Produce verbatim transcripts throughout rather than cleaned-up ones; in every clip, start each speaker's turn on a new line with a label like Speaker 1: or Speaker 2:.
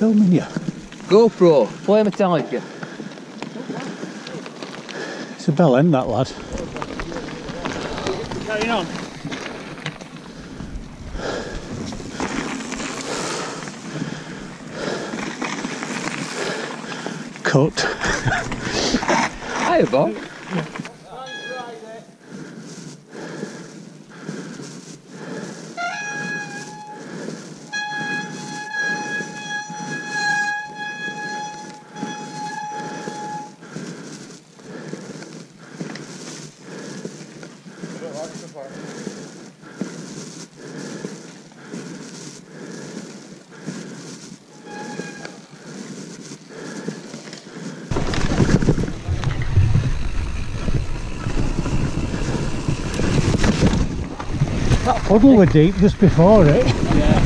Speaker 1: filming you?
Speaker 2: GoPro, play Metallica.
Speaker 1: It's a bell end, that lad.
Speaker 3: Carrying on.
Speaker 1: Cut.
Speaker 2: Hiya, Bob.
Speaker 1: That puddle were deep just before it.
Speaker 2: Yeah.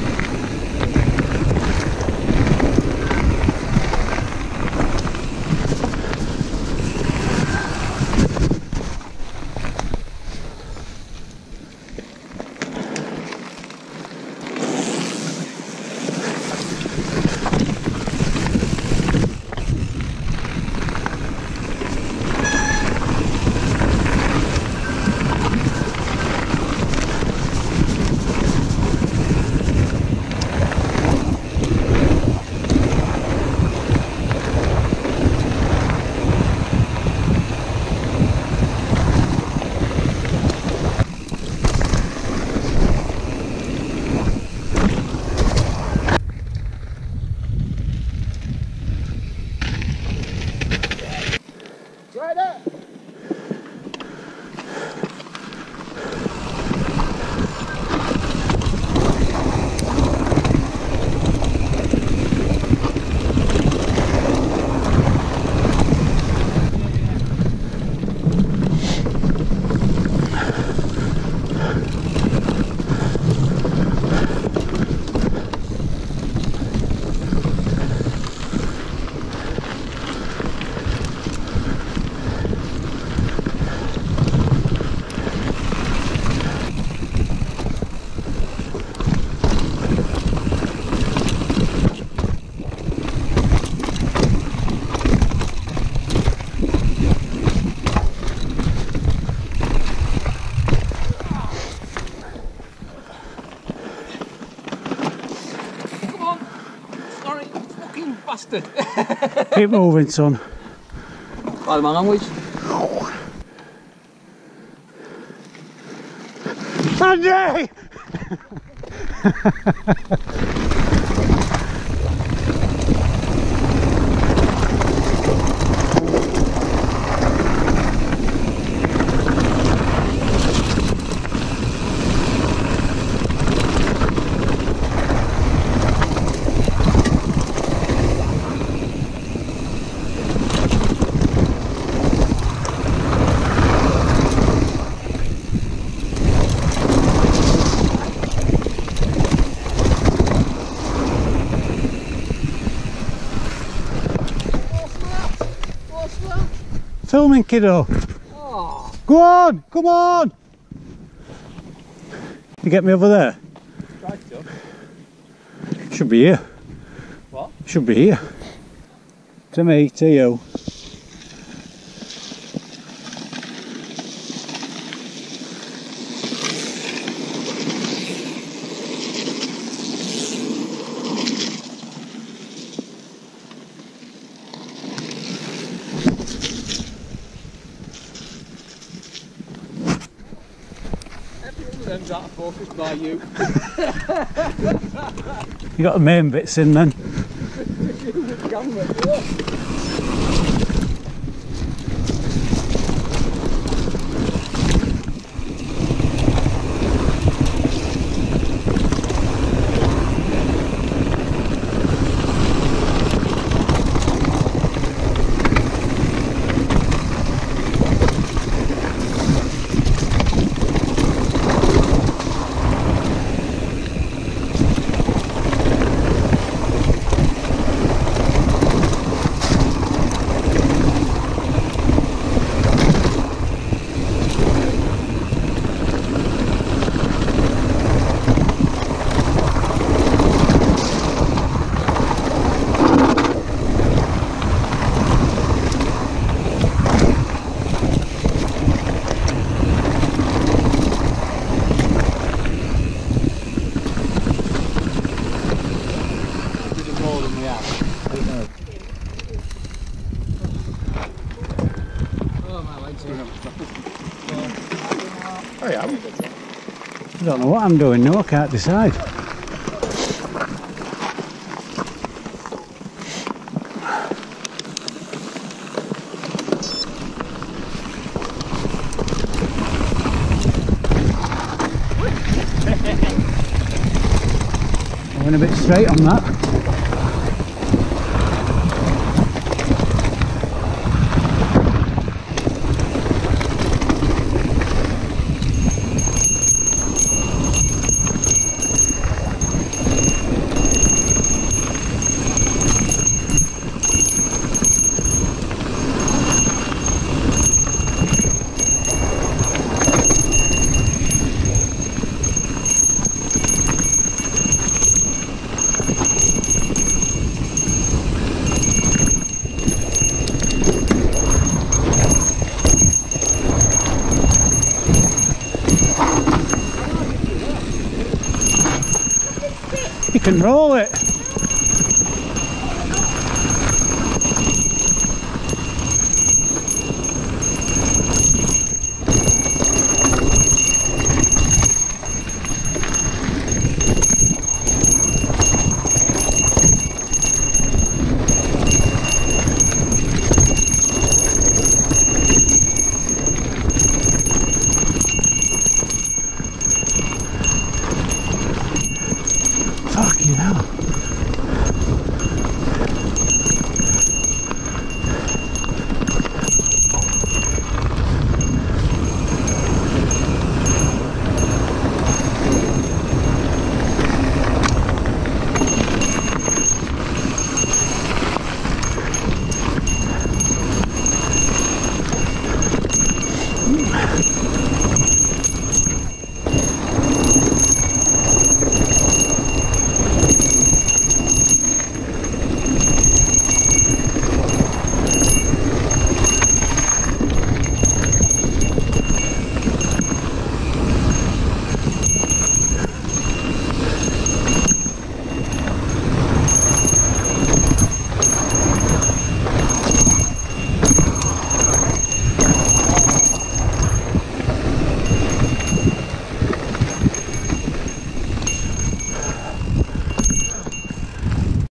Speaker 3: Right up.
Speaker 2: Bastard.
Speaker 1: Keep moving, son.
Speaker 2: Pardon my language.
Speaker 1: Andy! Filming, kiddo.
Speaker 2: Oh.
Speaker 1: Go on, come on. You get me over there?
Speaker 2: Tried to.
Speaker 1: Should be here.
Speaker 2: What?
Speaker 1: Should be here. To me, to you.
Speaker 2: Them's out of focus by you.
Speaker 1: You got the main bits in then. don't know what I'm doing now, I can't decide. I went a bit straight on that. You can roll it. Fucking hell.